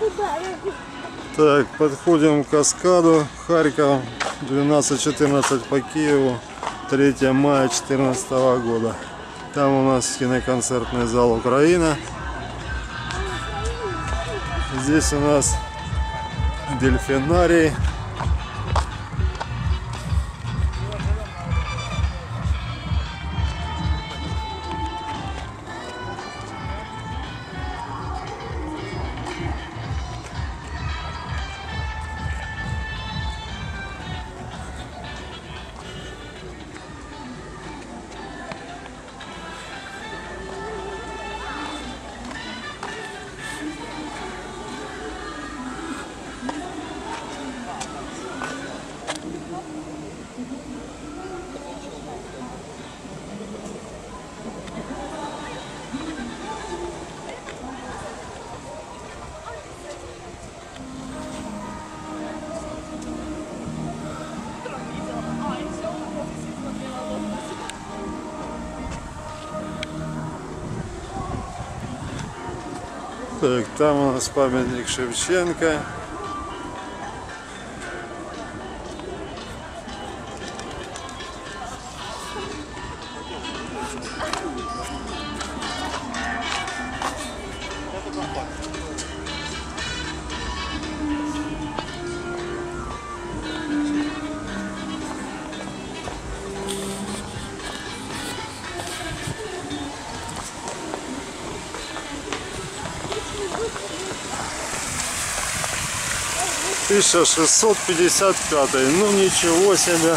Так, подходим к каскаду. Харьков, 12-14 по Киеву, 3 мая 2014 года. Там у нас киноконцертный зал «Украина». Здесь у нас дельфинарий. Так, там у нас памятник Шевченко. — 1655. Ну ничего себе.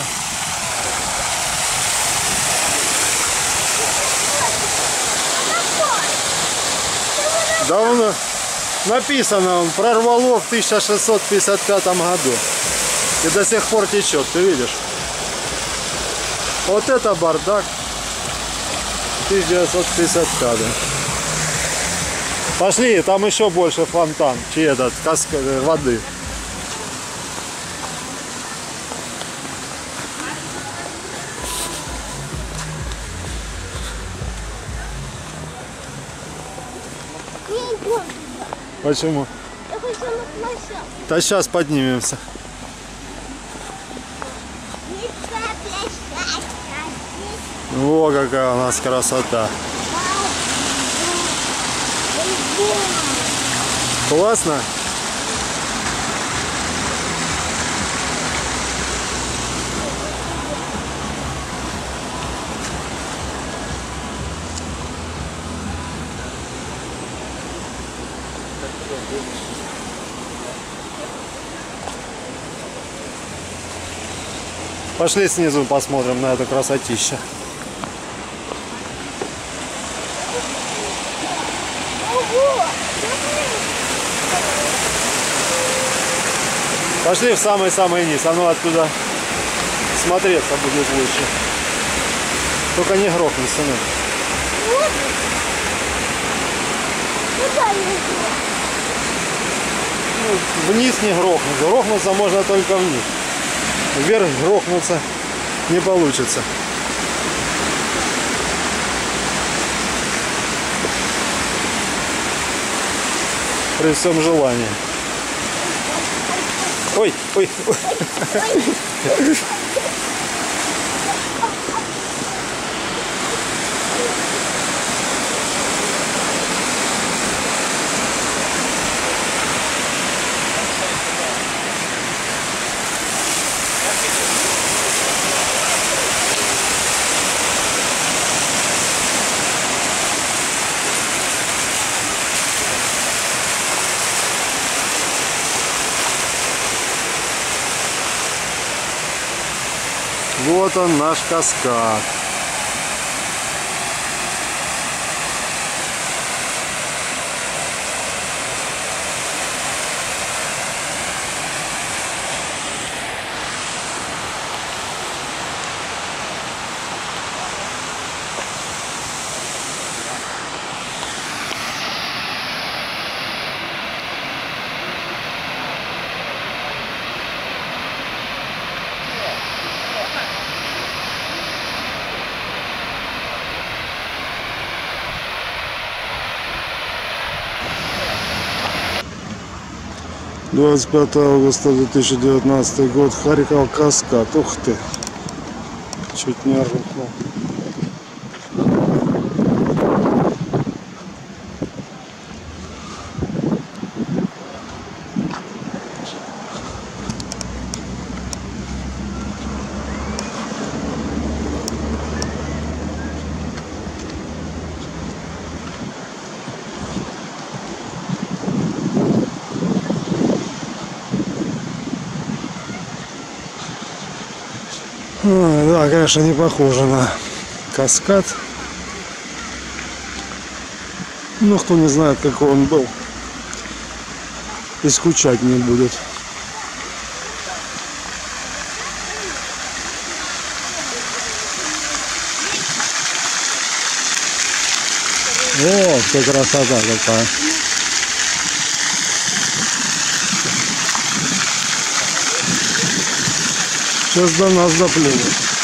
Давно написано, он прорвало в 1655 году. И до сих пор течет, ты видишь? Вот это бардак. 1955. Пошли, там еще больше фонтан, чем этот, каскад воды. Почему? Я хочу на площадку. Да сейчас поднимемся. Во какая у нас красота. Классно? Пошли снизу посмотрим на это красотище. Пошли в самый-самый низ, оно оттуда смотреться будет лучше. Только не грохнись, сынок. Ну, вниз не грохнуться, грохнуться можно только вниз. Вверх грохнуться не получится. При всем желании. Ой, ой, ой. Вот он, наш каскад. 25 августа 2019 год. Харьков, Каскад. Ух ты. Чуть не рухнул. Да, конечно, не похоже на каскад. Но кто не знает, какой он был, и скучать не будет. О, что красота какая. Сейчас до нас доплывет.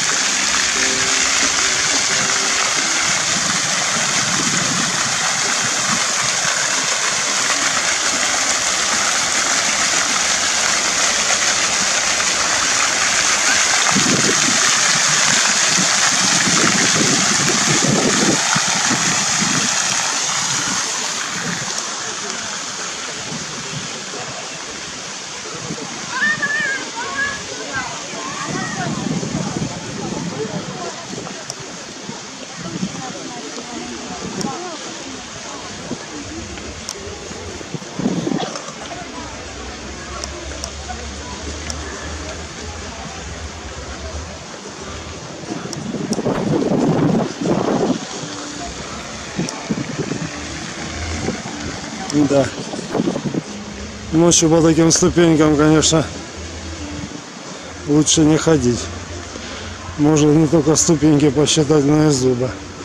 Да. Ночью по таким ступенькам, конечно, лучше не ходить. Можно не только ступеньки посчитать, но и зубы.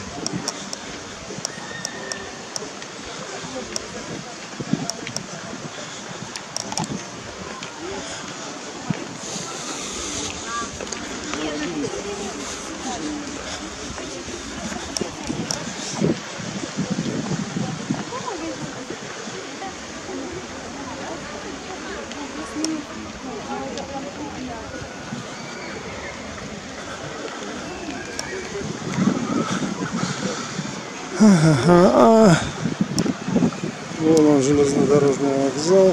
Вон он, железнодорожный вокзал.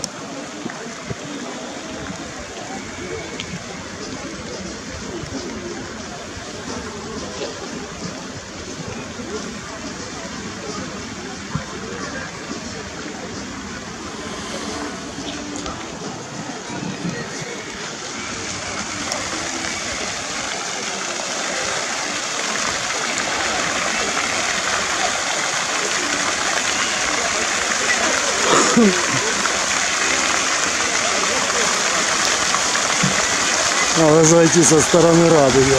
Надо зайти со стороны Радуги.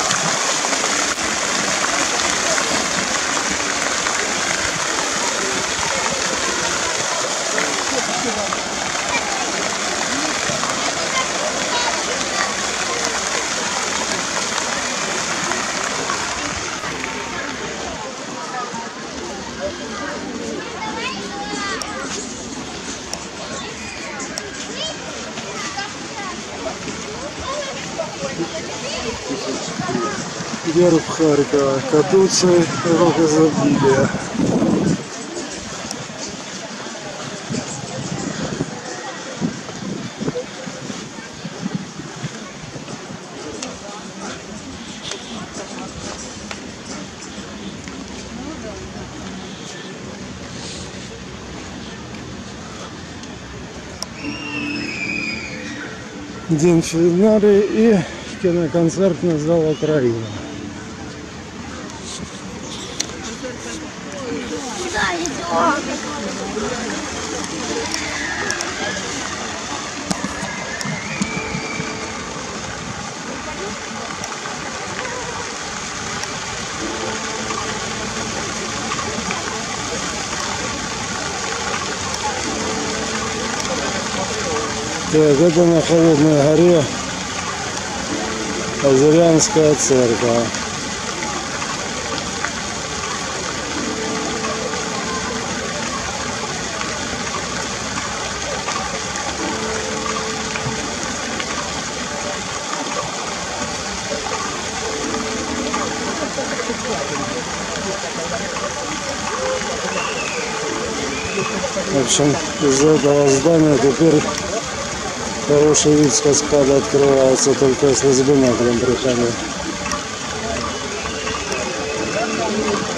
Герб Харькова, кадуций, рок изобилия. День финале и киноконцертный зал Украины. Куда идем? Так, это на Холодной горе Азарянская церковь. В общем, из этого здания теперь хороший вид с каскада открывается, только если с биноклем приходить.